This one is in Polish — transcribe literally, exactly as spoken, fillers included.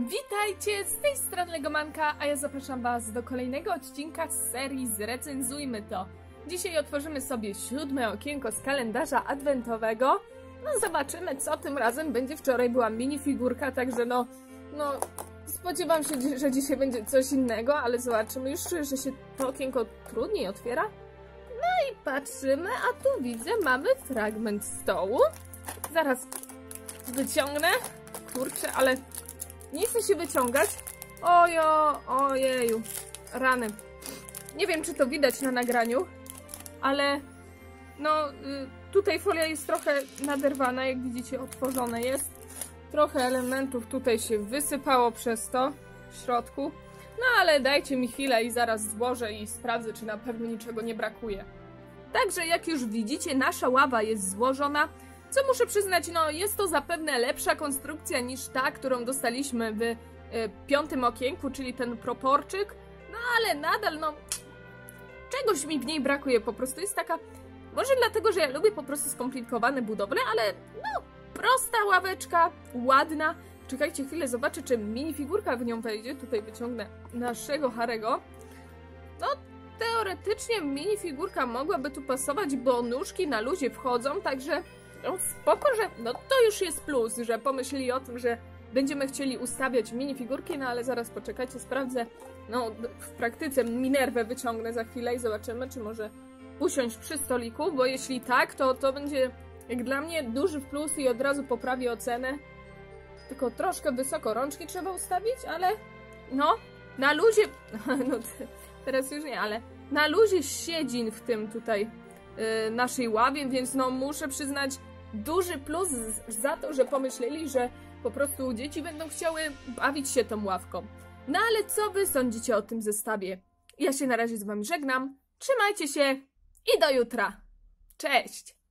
Witajcie, z tej strony Legomanka, a ja zapraszam was do kolejnego odcinka z serii Zrecenzujmy to. Dzisiaj otworzymy sobie siódme okienko z kalendarza adwentowego. No zobaczymy, co tym razem będzie. Wczoraj była minifigurka, także no, no spodziewam się, że dzisiaj będzie coś innego, ale zobaczymy. Już czuję, że się to okienko trudniej otwiera. No i patrzymy, a tu widzę, mamy fragment stołu. Zaraz wyciągnę. Kurczę, ale nie chcę się wyciągać. Ojo, ojeju, rany. Nie wiem, czy to widać na nagraniu, ale no tutaj folia jest trochę naderwana, jak widzicie, otworzone jest. Trochę elementów tutaj się wysypało przez to w środku. No ale dajcie mi chwilę i zaraz złożę i sprawdzę, czy na pewno niczego nie brakuje. Także jak już widzicie, nasza ława jest złożona. Co muszę przyznać, no jest to zapewne lepsza konstrukcja niż ta, którą dostaliśmy w y, piątym okienku, czyli ten proporczyk. No ale nadal, no, czegoś mi w niej brakuje, po prostu jest taka, może dlatego, że ja lubię po prostu skomplikowane budowle, ale no, prosta ławeczka, ładna. Czekajcie chwilę, zobaczę, czy minifigurka w nią wejdzie. Tutaj wyciągnę naszego Harry'ego. No, teoretycznie minifigurka mogłaby tu pasować, bo nóżki na luzie wchodzą, także no spoko, że no to już jest plus, że pomyśleli o tym, że będziemy chcieli ustawiać minifigurki, no ale zaraz poczekajcie, sprawdzę, no w praktyce Minerwę wyciągnę za chwilę i zobaczymy, czy może usiąść przy stoliku, bo jeśli tak, to to będzie jak dla mnie duży plus i od razu poprawi ocenę. Tylko troszkę wysoko rączki trzeba ustawić, ale no na luzie, no teraz już nie, ale na luzie siedzin w tym tutaj yy, naszej ławie, więc no muszę przyznać duży plus za to, że pomyśleli, że po prostu dzieci będą chciały bawić się tą ławką. No ale co wy sądzicie o tym zestawie? Ja się na razie z wami żegnam, trzymajcie się i do jutra. Cześć!